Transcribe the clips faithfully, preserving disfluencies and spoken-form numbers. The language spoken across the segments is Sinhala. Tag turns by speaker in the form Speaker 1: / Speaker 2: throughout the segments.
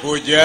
Speaker 1: පූජ්‍ය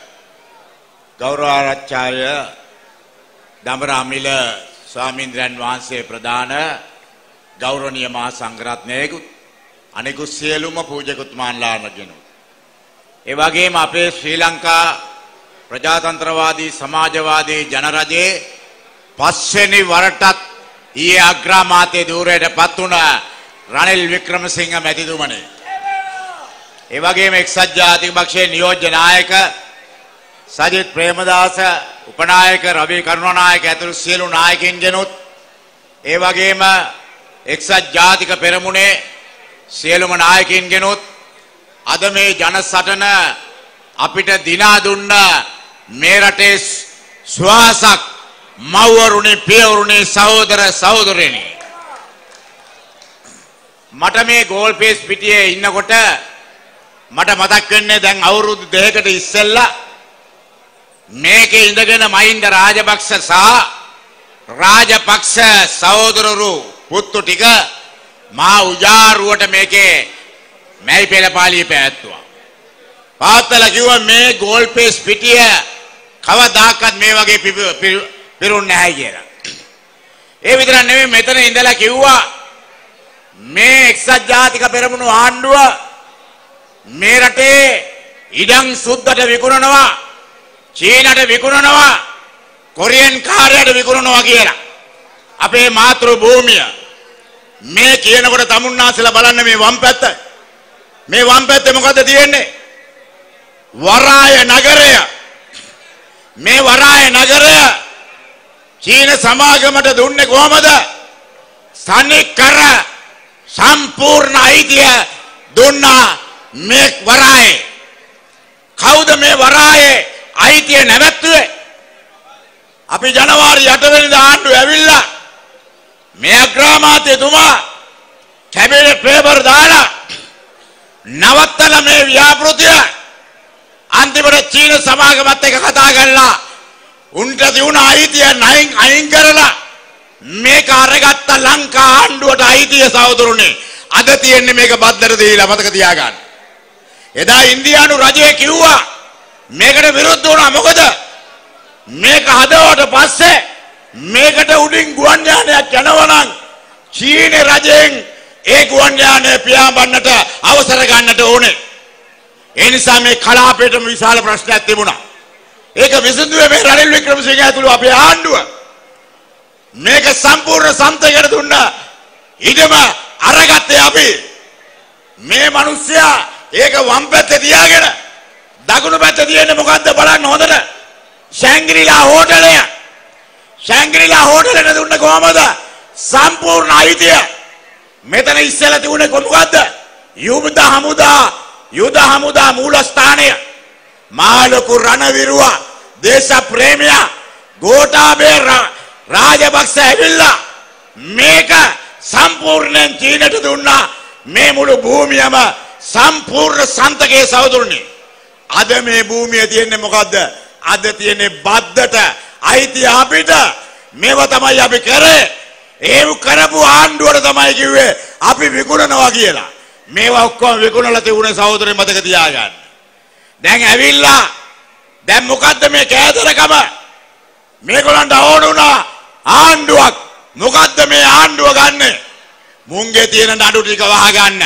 Speaker 1: ගෞරවාචාර්ය දඹරාමිල ස්වාමීන්ද්‍රයන් වහන්සේ ප්‍රදාන ගෞරවනීය මහා සංඝරත්නයේකුත් අනෙකුත් සියලුම පූජකතුමාන්ලාගෙනුත් ඒ වගේම අපේ ශ්‍රී ලංකා ප්‍රජාතන්ත්‍රවාදී සමාජවාදී ජනරජයේ පස්වෙනි වරටත් ඊයේ අග්‍රාමාත්‍ය ධූරයටපත් වුණ රනිල් වික්‍රමසිංහ මැතිතුමනි ඒ වගේම එක්සත් ජාතික පක්ෂයේ නියෝජ්‍ය නායක සජිත් ප්‍රේමදාස උපනායක රවි කරුණානායක ඇතුළු සියලු නායකින්ගෙනුත් ඒ වගේම එක්සත් ජාතික පෙරමුණේ සියලුම නායකින්ගෙනුත් අද මේ ජනසටන අපිට දිනා දුන්න මේ රටේ ස්වාසක් මව්වරුනි පියවරුනි සහෝදර සහෝදරියනි මට මේ ගෝල් පේස් පිටියේ ඉන්නකොට මට මතක් වෙන්නේ දැන් අවුරුදු දෙකකට ඉස්සෙල්ලා මේකේ ඉඳගෙන මහින්ද රාජපක්ෂ සහ රාජපක්ෂ සහෝදරරු පුත්තු ටික මා උජාරුවට මේකේ මැයි පෙළපාලිය පැවැත්තුවා. පාත්තලා කිව්වා මේ ගෝල් පේස් පිටිය කවදාකවත් මේ වගේ පිරුන්නේ නැහැ කියලා. ඒ විතරක් නෙමෙයි මෙතන ඉඳලා කිව්වා මේ එක්සත් ජාතික පෙරමුණු ආණ්ඩුව මේ රටේ ඉඩම් සුද්දට විකුණනවා චීනට විකුණනවා කොරියන් කාර්යයට විකුණනවා කියලා. අපේ මාතෘ භූමිය මේ කියනකොට තමුන්නාසලා බලන්න මේ වම් පැත්ත. මේ වම් පැත්තේ මොකද තියෙන්නේ? වරාය නගරය. මේ වරාය නගරය චීන සමාගමට දුන්නේ කොහමද? සනිකර සම්පූර්ණ අයිතිය දුන්නා මේ වරායේ. කවුද මේ වරායේ අයිතිය නැවැත්තුවේ? අපි ජනවාරි අට වෙනිදා ආණ්ඩුව ඇවිල්ලා මේ අග්‍රාමාත්‍යතුමා කැබිනට් පේපර් දාලා නවත්තන මේ ව්‍යාපෘතිය අන්තිමට චීන සමාගමත් එක්ක කතා කරලා උන්ට තියුණ අයිතිය නයින් අයින් කරලා මේක අරගත්ත ලංකා ආණ්ඩුවට අයිතිය සහෝදරුනේ අද තියෙන්නේ මේක බද්දට දීලා මතක තියාගන්න. එදා ඉන්දියානු රජය කිව්වා මේකට විරුද්ධ වුණා. මොකද මේක හදවට පස්සේ මේකට උඩින් ගුවන් යානයක් යනවා නම් චීන රජයෙන් ඒ ගුවන් යානය පියාඹන්නට අවසර ගන්නට ඕනේ. ඒ නිසා මේ කලාපයටම විශාල ප්‍රශ්නයක් තිබුණා. ඒක විසඳුවේ මේ රනිල් වික්‍රමසිංහ ඇතුළු අපේ ආණ්ඩුව. මේක සම්පූර්ණ සම්තයකට දුන්නා. ඊටම අරගත්තේ අපි. මේ මිනිස්සයා ඒක වම් පැත්තේ තියාගෙන දකුණු පැත්තේ තියෙන්නේ මොකද්ද බලන්න හොඳට. ශැංග්‍රීලා හෝටලය. ශැංග්‍රීලා හෝටලෙට දුන්නේ කොහමද? සම්පූර්ණ අයිතිය. මෙතන ඉස්සෙල්ලා තිබුණේ මොකද්ද? යුද හමුදා යුද හමුදා මූලස්ථානය. මාළකු රණවිරුවා දේශ ප්‍රේමියා ගෝඨාභය රාජපක්ෂ ඇවිල්ලා මේක සම්පූර්ණයෙන් චීනට දුන්නා. මේ මුළු භූමියම සම්පූර්ණ සන්තකයේ සහෝදරනි. අද මේ භූමිය තියෙන්නේ මොකද්ද? අද තියෙන්නේ බද්දට අයිතිය අපිට. මේව තමයි අපි කරේ. ඒව කරපු ආණ්ඩුවට තමයි කිව්වේ අපි විකුණනවා කියලා. මේවා ඔක්කොම විකුණලා තිබුණේ සහෝදරයෝ මතක තියාගන්න. දැන් ඇවිල්ලා දැන් මොකද්ද මේ කෑදරකම? මේගොල්ලන්ට ඕන වුණා ආණ්ඩුවක්. මොකද්ද මේ ආණ්ඩුව ගන්නෙ? මුංගේ තියෙන නඩු ටික වහගන්න.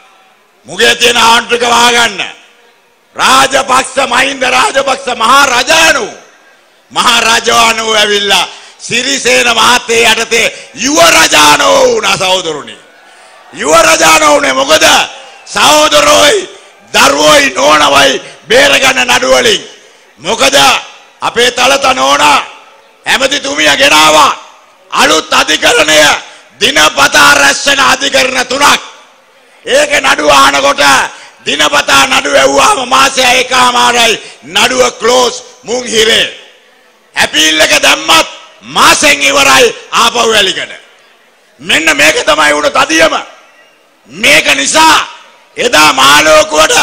Speaker 1: මුගේ තියෙන ආණ්ඩුව ටික වහගන්න. රාජපක්ෂ මහින්ද රාජපක්ෂ මහා රජාණු මහා රජාණු ඇවිල්ලා සිරිසේන මහත්තයා යටතේ යුව රජාණු වුණා සහෝදරුනි. යුව රජාණු උනේ මොකද? සහෝදරෝයි දරුවෝයි නෝනවයි බේරගන්න නඩු වලින්. මොකද අපේ තලත නෝනා ඇමතිතුමිය ගෙනාවා අලුත් අධිකරණය දිනපතා රැස් වෙන අධිකරණ තුනක්. ඒක නඩුව අහනකොට දිනපතා නඩුව ඇව්වාම මාසය එකමාරයි නඩුව ක්ලෝස් මුං හිරේ. ඇපීල් එක දැම්මත් මාසෙන් ඉවරයි ආපහු වැලිකඩ. මෙන්න මේක තමයි වුණ තදියම. මේක නිසා එදා මාළෝකුවට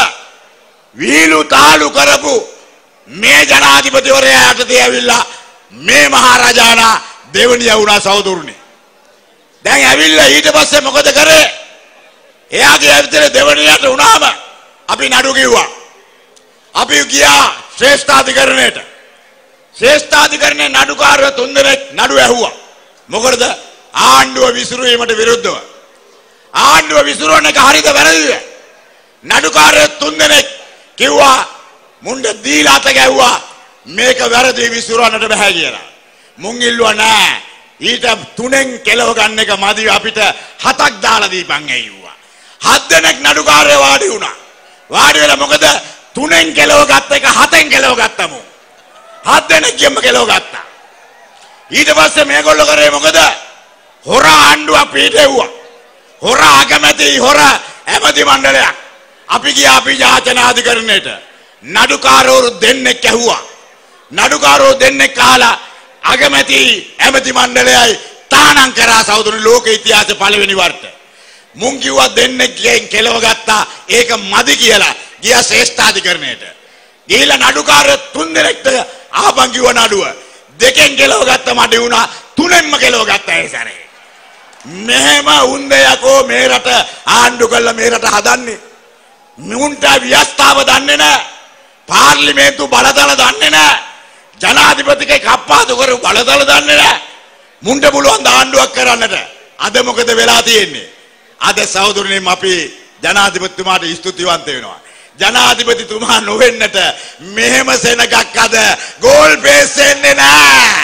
Speaker 1: වීලු තාලු කරපු මේ ජනාධිපතිවරයා යටතේ ඇවිල්ලා මේ මහරජාණන් දෙවනිය වුණා සහෝදරුනි. දැන් ඇවිල්ලා ඊට පස්සේ මොකද කරේ? එයාගේ ඇවිත් දෙවනියට වුණාම අපි නඩු කිව්වා. අපි ගියා ශ්‍රේෂ්ඨාධිකරණයට. ශ්‍රේෂ්ඨාධිකරණයේ නඩුකාරයෝ තුන්දෙනෙක් නඩුව ඇහුවා. මොකද ආණ්ඩුව විසිරුවීමට විරුද්ධව. ආණ්ඩුව විසිරුවන එක හරිද වැරදිද? නඩුකාරයෝ තුන්දෙනෙක් කිව්වා මුණ්ඩ දීලා අත ගැව්වා මේක වැරදි විසිරුවන්නට බෑ කියලා. මුන් ඉල්ලුවා නෑ. ඊට තුනෙන් කෙලව ගන්න එක මදි අපිට හතක් දාලා දීපන් ඇයිව්වා. හත් දෙනෙක් නඩුකාරයෝ වාඩි වුණා. වාඩි වෙලා මොකද තුනෙන් කෙලව ගත්ත එක හතෙන් කෙලව ගත්තමු. හත් දෙනෙක් කියම කෙලව ගත්තා. ඊට පස්සේ මේගොල්ලෝ කරේ මොකද? හොරා ආණ්ඩුවක් පිටෙව්වා. හොරා අගමැති හොරා ඇමති මණ්ඩලයක්. අපි ගියා අපි යාචනාධිකරණයට. නඩුකාරවරු දෙන්නෙක් ඇහුවා. නඩුකාරවරු දෙන්නෙක් කාලා අගමැති ඇමති මණ්ඩලයයි තානම් කරා සහෝදරනි ලෝක ඉතිහාසයේ පළවෙනි වර්ෂ. මුන් කිව්වා දෙන්නෙක්ගෙන් කෙලව ගත්තා ඒක මදි කියලා ගියා ශ්‍රේෂ්ඨාධිකරණයට. ගිහිල්ලා නඩුකාරයෝ තුන් දෙනෙක්ට ආපන් කිව්වා නඩුව. දෙකෙන් කෙලව ගත්ත මඩි වුණා තුනෙන්ම කෙලව ගත්තා ඒ සැරේ. මෙහෙම උන්දේ යකෝ මේ රට ආණ්ඩු කළා මේ රට හදන්නේ. මුන්ට ව්‍යවස්ථාව දන්නේ නැහැ. පාර්ලිමේන්තු බලතල දන්නේ නැහැ. ජනාධිපතිගේ කප්පාදු කරු බලතල දන්නේ නැහැ. මුන්ට පුළුවන් ආණ්ඩුවක් කරන්නට. අද මොකද වෙලා තියෙන්නේ? අද සහෝදරනි අපි ජනාධිපතිතුමාට ස්තුතිවන්ත වෙනවා. ජනාධිපතිතුමා නොවෙන්නට මෙහෙම සෙනගක් අද ගෝල් බේස් එන්නේ නැහැ.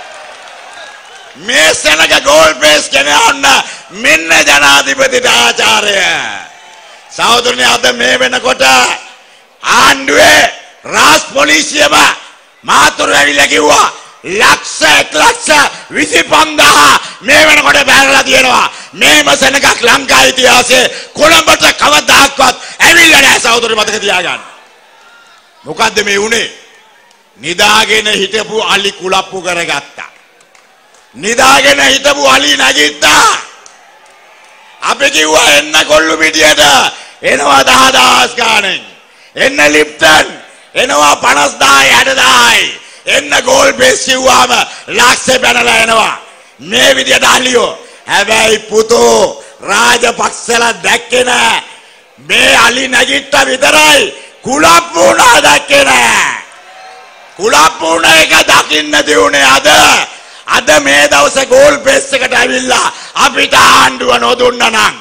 Speaker 1: මේ සෙනග ගෝල් බේස් කෙනාන්න මෙන්න ජනාධිපතිට ආචාර්ය. සහෝදරනි අද මේ වෙනකොට ආණ්ඩුවේ රාජ් පොලිසියම මාතුරු ඇවිල්ලා කිව්වා ලක්ෂ එක ලක්ෂ විසි පන්දාහ මේ වෙනකොට බැලලා තියෙනවා. මේම සෙනගක් ලංකා ඉතිහාසයේ කොළඹට කවදාක්වත් ඇවිල්ලා නැහැ සහෝදරනි මතක තියාගන්න. මොකද්ද මේ උනේ? නිදාගෙන හිටපු අලි කුලප්පු කරගත්තා. නිදාගෙන හිටපු අලි නැගිට්ටා. අපි කිව්වා එන්න කොල්ලු පිටියට එනවා දහදාස් ගානෙන්. එන්න ලිප්ටන් එනවා පනස් දාහයි හැට දාහයි. එන්න ගෝල් බේස් කිව්වාම ලක්ෂ පැනලා එනවා. මේ විදියට අලියෝ. හැබැයි පුතෝ රාජපක්ෂලා දැක්කේ නෑ. මේ අලි නැගිට්ට විතරයි කුලප්පු උනා දැක්කේ නෑ. කුලප්පු උන එක දකින්න දියුනේ අද. අද මේ දවසේ ගෝල් බේස් එකට ඇවිල්ලා අපිට ආණ්ඩුව නොදුන්නා නම්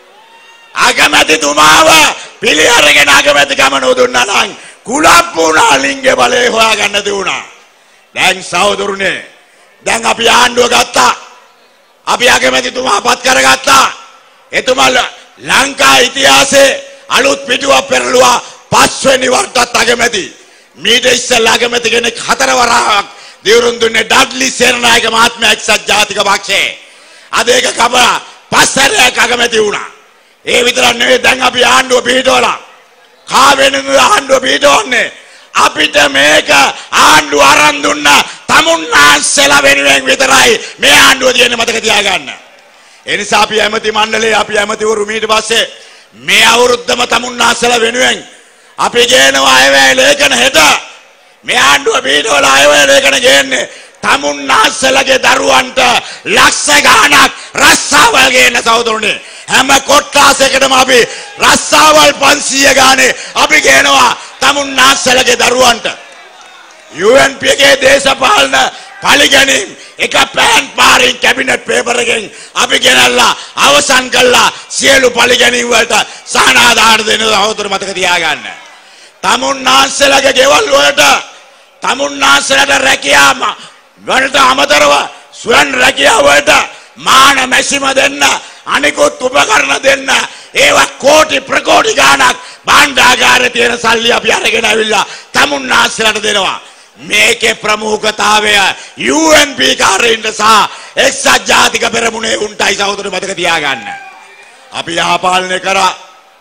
Speaker 1: අගමැතිතුමාව පිළි අරගෙන අගමැතිකම නොදුන්නා නම් කුලප්පු උනා ලිංගේ බලේ හොයාගන්න දියුණා. දැන් සහෝදරුනේ දැන් අපි ආණ්ඩුව ගත්තා. අපි අගමැතිතුමා පත් කරගත්තා. එතුමා ලංකා ඉතිහාසයේ අලුත් පිටුවක් පෙරළුවා පස්වෙනි වරටත් අගමැති. මීට ඉස්සෙල්ලා අගමැති කෙනෙක් හතර වරක් දිවුරුම් දුන්නේ ඩඩ්ලි සේනානායක මහත්මයා එක්සත් ජාතික පක්ෂයේ. අද ඒක කම පස්සරයක් අගමැති වුණා. ඒ විතරක් නෙවෙයි දැන් අපි ආණ්ඩුව පිටවලා කාවෙනුද ආණ්ඩුව පිටවන්නේ අපිට මේක ආණ්ඩුව අරන් දුන්න තමුන්නාන්සලා වෙනුවෙන් විතරයි මේ ආණ්ඩුව තියෙන්නේ මතක තියාගන්න. ඒ නිසා අපි ඇමති මණ්ඩලයේ අපි ඇමතිවරු ඊට පස්සේ මේ අවුරුද්දම තමුන්නාන්සලා වෙනුවෙන් අපි ගේනවා අයවැය ලේඛන හෙට මේ ආණ්ඩුව පිටවලා අයවැය ලේඛන ගේන්නේ තමුන්නාන්සලාගේ දරුවන්ට ලක්ෂ ගාණක් රස්සාවල් ගේන සහෝදරනේ. හැම කොට්ටාසයකටම අපි රස්සාවල් පන්සීය ගානේ අපි ගේනවා තමුන්නාන්සලාගේ දරුවන්ට. යූ එන් පී එකේ දේශපාලන පරිගැනීම් එක පෑන් පාරින් කැබිනට් පේපර් එකෙන් අපි ගෙනල්ලා අවසන් කළා සියලු පරිගැනීම් වලට සහනාධාර දෙන සහෝදර මතක තියාගන්න. තමුන්නාන්සලාගේ ගෙවල් වලට තමුන්නාන්සලාට රැකියාව වලට අමතරව ස්වයං රැකියාව වලට මාන මැසිම දෙන්න අනිකුත් උපකරණ දෙන්න ඒවා කෝටි ප්‍රකෝටි ගාණක් භාණ්ඩාගාරේ තියෙන සල්ලි අපි අරගෙන ඇවිල්ලා තමුන්නාන්සලාට දෙනවා. මේකේ ප්‍රමුඛතාවය යූ එන් පී කාර්යයෙන්ද සහ එක්සත් ජාතික පෙරමුණේ උන්ටයි සහෝදර මතක තියාගන්න. අපි යහපාලනය කරා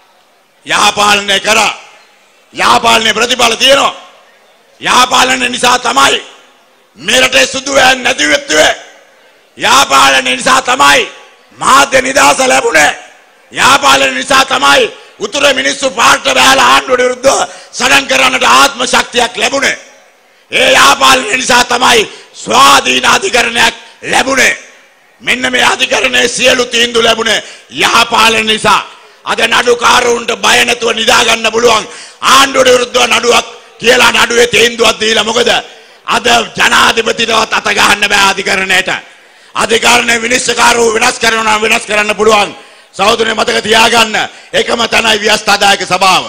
Speaker 1: යහපාලනය කරා යහපාලනයේ ප්‍රතිඵල තියෙනවා. යහපාලනය නිසා තමයි මේ රටේ සුදු වෑන් නැති වෙත්තේ. යහපාලනය නිසා තමයි මාධ්‍ය නිදහස ලැබුණේ. යහපාලනය නිසා තමයි උතුර මිනිස්සු පාට බැලලා ආණ්ඩුවට විරුද්ධව සටන් කරන්නට ආත්ම ශක්තියක් ලැබුණේ. ඒ යහපාලනය නිසා තමයි ස්වාධීන අධිකරණයක් ලැබුණේ. මෙන්න මේ අධිකරණයේ සියලු තීන්දුව ලැබුණේ යහපාලනය නිසා. අද නඩුකාරුන්ට බය නැතුව නිදා ගන්න පුළුවන්. ආණ්ඩුවට විරුද්ධව නඩුවක් කියලා නඩුවේ තීන්දුවක් දීලා මොකද? අද ජනාධිපතිටවත් අත ගහන්න බෑ අධිකරණයට. අධිකරණය විනිශ්චයකාරෝ වෙනස් කරනවා වෙනස් කරන්න පුළුවන්. සහෝදරනේ මතක තියාගන්න. එකම තනයි ව්‍යවස්ථාදායක සභාව.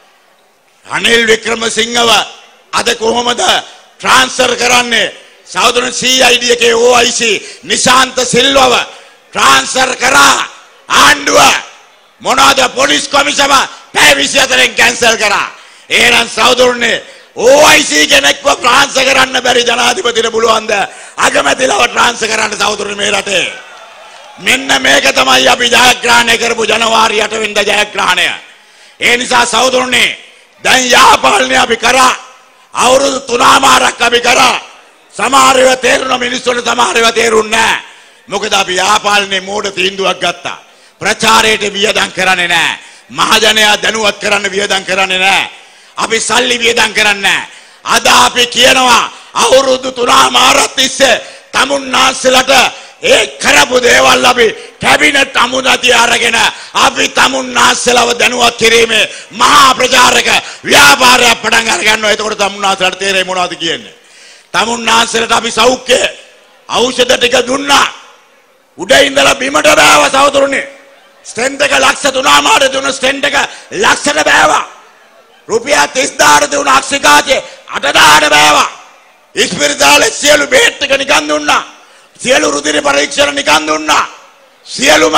Speaker 1: රනිල් වික්‍රමසිංහව අද කොහොමද ට්‍රාන්ස්ෆර් කරන්නේ? සහෝදරනේ සී අයි ඩී එකේ ඕ අයි සී නිශාන්ත සිල්වව ට්‍රාන්ස්ෆර් කරා ආණ්ඩුව. මොනවාද පොලිස් කොමිසම පැය විසිහතරෙන් කැන්සල් කරා. එහෙනම් සහෝදරනේ ඕ අයි සී කෙනෙක්ව ට්‍රාන්ස්ෆර් කරන්න බැරි ජනාධිපතිට පුළුවන්ද අගමැතිලව ට්‍රාන්ස්ෆර් කරන්න සහෝදරනේ මේ රටේ? මෙන්න මේක තමයි අපි ජයග්‍රහණය කරපු ජනවාරි අට වෙනිදා ජයග්‍රහණය. ඒ නිසා සහෝදරනේ දැන් යාපාලනය අපි කරා. අවුරුදු තුනමාරක් අපි කරා. සමහර ඒවා තේරුණ මිනිස්සුන්ට සමහර ඒවා තේරුන්නේ නැහැ. මොකද අපි යාපාලනේ මෝඩ තීන්දුවක් ගත්තා. ප්‍රචාරයට වියදම් කරන්නේ නැහැ. මහජනයා දැනුවත් කරන්න වියදම් කරන්නේ නැහැ. අපි සල්ලි වියදම් කරන්නේ නැහැ. අද අපි කියනවා අවුරුදු තුනමාරක් තිස්සේ තමුන්නාන්සලට ඒ කරපු දේවල් අපි කැබිනට් අමුණතිය අරගෙන අපි තමුන්නාන්සලව දැනුවත් කිරීමේ මහා ප්‍රචාරක ව්‍යාපාරයක් පටන් අරගන්නවා. එතකොට තමුන්නාන්සලට තේරෙයි මොනවද කියන්නේ. තමුන්නාන්සලට අපි සෞඛ්‍ය ඖෂධ ටික දුන්නා. උඩ ඉඳලා බිමට බෑවා සහෝදරනේ. ස්ටෙන්ට් එක ලක්ෂ තුනමාරට දුන්න ස්ටෙන්ට් එක ලක්ෂට බෑවා. රුපියල් තිස් දාහකට දුන්න අක්ෂිකාචේ අට දාහකට බෑවා. ඉස්පිරිතාලේ සියලු බේත් ටික නිකන් දුන්නා. සියලු රුධිර පරීක්ෂණ නිකන් දුන්නා. සියලුම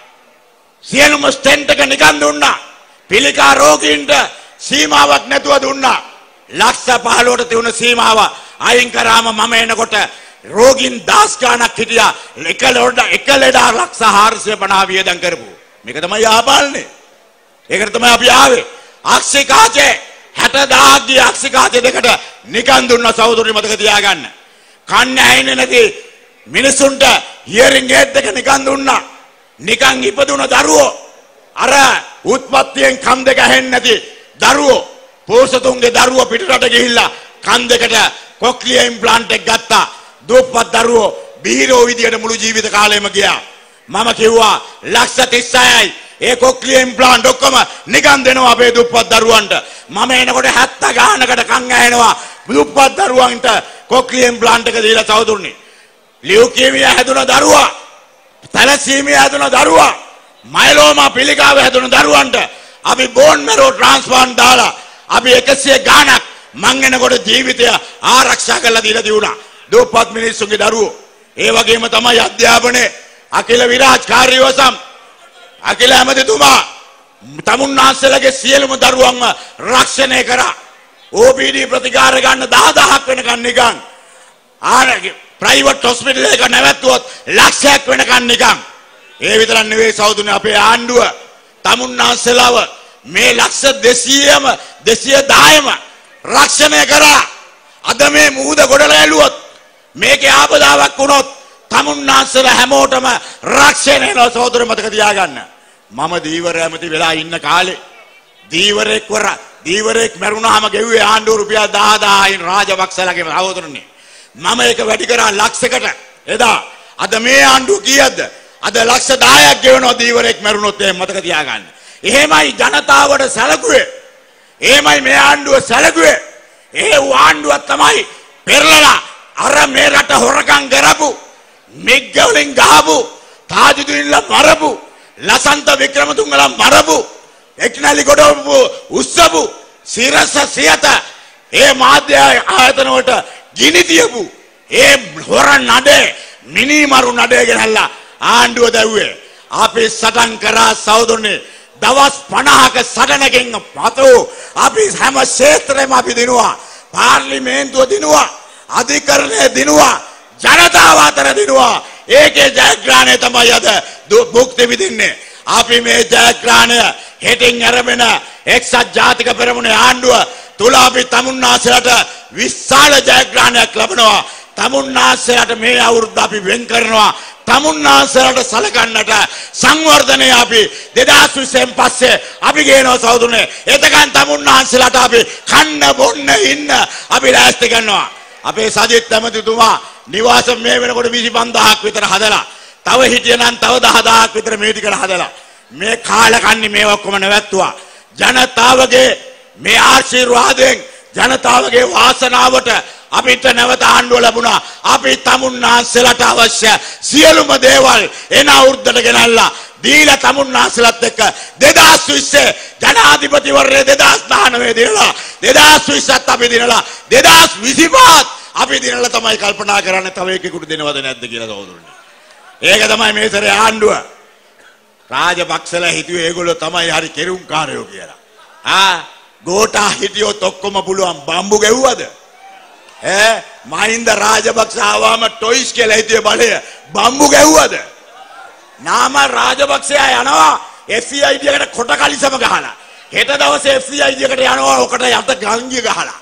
Speaker 1: සියලුම ස්ටෙන්ට් එක නිකන් දුන්නා. පිළිකා රෝගීන්ට සීමාවක් නැතුව දුන්නා. ලක්ෂ පහළොවට තියුණු සීමාව අයින් කරාම මම එනකොට රෝගීන් දහස් ගණනක් හිටියා. එක ලොඩ එක ලෙඩා ලක්ෂ හාරසිය පනහ වියදම් කරපු. මේක තමයි යාපාලනේ. ඒකට තමයි අපි ආවේ. අක්ෂිකාචේ හැට දහසක් ගිය අක්ෂිකාචේ දෙකට නිකන් දුන්නා සහෝදරනි මතක තියාගන්න. කන්න ඇහෙන්නේ නැති මිනිසුන්ට හියරින් ඒඩ් එක නිකන් දුන්නා. නිකන් ඉපදුන දරුවෝ අර උත්පත්තියෙන් කන් දෙක ඇහෙන්නේ නැති දරුවෝ පෝසතුන්ගේ දරුවෝ පිටරට ගිහිල්ලා කන් දෙකට කොක්ලියර් ඉම්ප්ලාන්ට් එක ගත්තා. දුප්පත් දරුවෝ බීරෝ විදියට මුළු ජීවිත කාලෙම ගියා. මම කිව්වා ලක්ෂ තිස්සයයි ඒ කොක්ලියර් ඉම්ප්ලාන්ට් ඔක්කොම නිකන් දෙනවා අපේ දුප්පත් දරුවන්ට. මම එනකොට හැත්තෑ ගානකට කන් ඇහෙනවා දුප්පත් දරුවන්ට කොක්ලියර් ඉම්ප්ලාන්ට් එක දීලා සහෝදරනි. ලියුකේමියා හැදුන දරුවා, තැලසීමියා හැදුන දරුවා, මයලෝමා පිළිකාව හැදුන දරුවන්ට අපි බෝන් මැරෝ ට්‍රාන්ස්ප්ලාන්ට් දාලා අපි එකසිය ගානක් මං එනකොට ජීවිතය ආරක්ෂා කරලා දීලා තියුණා. දුප්පත් මිනිස්සුන්ගේ දරුවෝ. ඒ වගේම තමයි අධ්‍යාපනයේ අකිල විරාජ් කාර්යවසම් අකිල ඇමතිතුමා තමුන්නාන්සලගේ සියලුම දරුවන්ව රක්ෂණය කරා. ඕ පී ඩී ප්‍රතිකාර ගන්න දහ දහක් වෙනකන් නිකන් ආරගේ ප්‍රයිවට් හොස්පිටල් එක නැවැත්තුවොත් ලක්ෂයක් වෙනකන් නිකන්. ඒ විතරක් නෙවෙයි සහෝදරනේ අපේ ආණ්ඩුව තමුන්නාන්සලව මේ ලක්ෂ දෙසීයම දෙසිය දහයම රක්ෂණය කරා. අද මේ මුහුද ගොඩලා ඇලුවොත් මේකේ ආපදාවක් වුණොත් තමුන්නාන්සල හැමෝටම රක්ෂණය වෙනවා සහෝදරයෝ මතක තියාගන්න. මම දීවර ඇමති වෙලා ඉන්න කාලේ දීවරෙක් වර දීවරෙක් මරුණාම ගෙව්වේ ආණ්ඩුව රුපියල් දහ දහයින් රාජපක්ෂලගේ සහෝදරනේ. මම ඒක වැඩි කරා ලක්ෂයකට එදා. අද මේ ආණ්ඩුව කීයද? අද ලක්ෂ දහයක් ගෙවනවා දීවරෙක් මරුණොත් එහෙම මතක තියාගන්න. එහෙමයි ජනතාවට සැලකුවේ. එහෙමයි මේ ආණ්ඩුව සැලකුවේ. ඒ ආණ්ඩුව තමයි පෙරලලා අර මේ රට හොරකම් කරපු මිග් වලින් ගහපු තාජුදීන්ලා මරපු ලසන්ත වික්‍රමතුංගලා මරපු එක්නලි ගොඩවපු උස්සපු සිරස සියත ඒ මාධ්‍ය ආයතන වලට ගිනි තියපු ඒ හොර නඩේ මිනි මරු නඩේ ගෙනල්ලා ආණ්ඩුව දැව්වේ. අපි සටන් කරා සහෝදරනේ දවස් පනහක සටනකින් පසු අපි හැම ක්ෂේත්‍රෙම අපි දිනුවා. පාර්ලිමේන්තුව දිනුවා, අධිකරණය දිනුවා, ජනතාව අතර දිනුවා. ඒකේ ජයග්‍රහණය තමයි අද භුක්ති විඳින්නේ. අපි මේ ජයග්‍රහණය හෙටින් ආරම්භන එක්සත් ජාතික පෙරමුණේ ආණ්ඩුව තුල අපි තමුන්නාන්සලට විශාල ජයග්‍රහණයක් ලබනවා. තමුන්නාන්සලට මේ අවුරුද්ද අපි වෙන් කරනවා. තමුන්නාන්සලට සලකන්නට සංවර්ධනය අපි දෙදාස් විස්සෙන් පස්සේ අපි ගේනවා සහෝදරනේ. එතකන් තමුන්නාන්සලට අපි කන්න බොන්න ඉන්න අපි ලෑස්ති කරනවා. අපේ සජිත් ඇමතිතුමා නිවාස මේ වෙනකොට විසි පන්දාහක් විතර හදලා, තව හිටියනම් තව දහ දහයක් විතර මේ ටිකට හදලා මේ කාලකන්ණි මේ ඔක්කොම නැවැත්තුවා. ජනතාවගේ මේ ආශිර්වාදයෙන් ජනතාවගේ වාසනාවට අපිට නැවත ආණ්ඩුව ලැබුණා. අපි තමුන්නාන්සලට අවශ්‍ය සියලුම දේවල් එන අවුරුද්දට ගෙනල්ලා දීලා තමුන්නාන්සලත් එක්ක දෙදාස් විස්සේ ජනාධිපතිවරණය දෙදාස් දහනවය දිනලා දෙදාස් විස්සත් අපි දිනලා දෙදාස් විසිපහත් අපි දිනලා තමයි කල්පනා කරන්නේ තව එකෙකුට දෙනවද නැද්ද කියලා සහෝදරනි. ඒක තමයි මේ සැරේ ආණ්ඩුව. රාජපක්ෂලා හිතුවේ ඒගොල්ලෝ තමයි හරි කෙරුම්කාරයෝ කියලා. ආ ගෝඨා හිටියොත් ඔක්කොම පුළුවන් බම්බු ගෙව්වද? ඈ මහින්ද රාජපක්ෂ ආවම ටොයිස් කියලා හිතුවේ බලය බම්බු ගෙව්වද? නාම රාජපක්ෂයා යනවා එෆ් ඊ ආයි ඩී එකට කොට කලිසම ගහලා. හෙට දවසේ එෆ් ඊ ආයි ඩී එකට යනවා ඔකට යට ගංගිය ගහලා.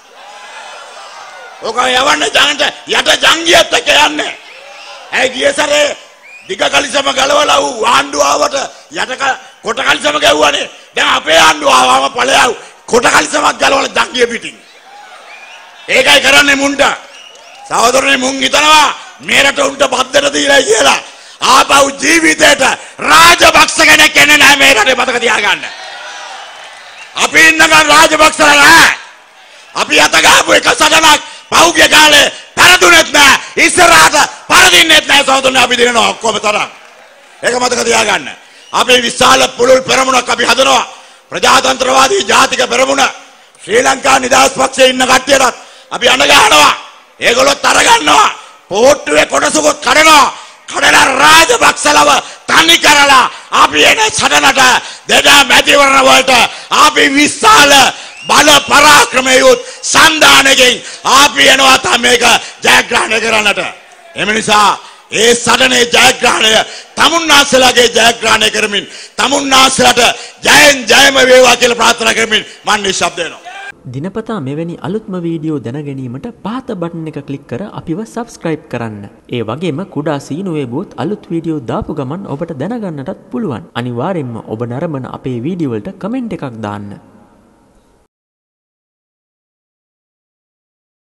Speaker 1: ඔක යවන්න ජනට යට ජංගියත් එක්ක යන්නේ. ඇයි ගිය සැරේ දිග කලිසම ගලවලා ඌ ආණ්ඩුව ආවට යට කොට කලිසම ගැව්වනේ. දැන් අපේ ආණ්ඩුව ආවම ඵලයව කොට කලිසමක් ගලවලා ජංගිය පිටින්. ඒකයි කරන්නේ මුන්ට. සහෝදරනේ මුන් හිතනවා මේ රට උන්ට බද්දට දීලා කියලා. ආපහු ජීවිතේට රාජපක්ෂ කෙනෙක් එන්නේ නැහැ මේ රටේ මතක තියාගන්න. අපි ඉන්නකම් රාජපක්ෂලා නැහැ. අපි අත ගහපු එක සටනක් පහුගිය කාලේ පරදුනෙත් නැහැ. ඉස්සරහට පරදින්නෙත් නැහැ සහෝදරනේ අපි දිනනවා ඔක්කොම තරම්. ඒක මතක තියාගන්න. අපි විශාල පුළුල් පෙරමුණක් අපි හදනවා. ප්‍රජාතන්ත්‍රවාදී ජාතික පෙරමුණ. ශ්‍රී ලංකා නිදහස් පක්ෂයේ ඉන්න කට්ටියටත් අපි අඬ ගහනවා. ඒගොල්ලොත් අර ගන්නවා. පොට්ටුවේ කොටසකුත් කඩනවා. කඩලා රාජපක්ෂලව තනි කරලා අපි එන සටනට දෙදා මැතිවරණ වලට අපි විශාල බල පරාක්‍රමයොත් සන්දානකින් අපි එනවා තමයි මේක ජයග්‍රහණය කරන්නට. එම නිසා ඒ සටනේ ජයග්‍රහණය තමුන්නාන්සලාගේ ජයග්‍රහණය කරමින් තමුන්නාන්සලාට ජයෙන් ජයම වේවා කියලා ප්‍රාර්ථනා කරමින් මම නිශ්ශබ්ද වෙනවා.
Speaker 2: දිනපතා මෙවැනි අලුත්ම වීඩියෝ දැනගැනීමට පහත බටන් එක ක්ලික් කර අපිව සබ්ස්ක්‍රයිබ් කරන්න. ඒ වගේම කුඩා සීනුවේ බුත් අලුත් වීඩියෝ දාපු ගමන් ඔබට දැනගන්නටත් පුළුවන්. අනිවාර්යෙන්ම ඔබ නරඹන අපේ වීඩියෝ වලට කමෙන්ට් එකක් දාන්න.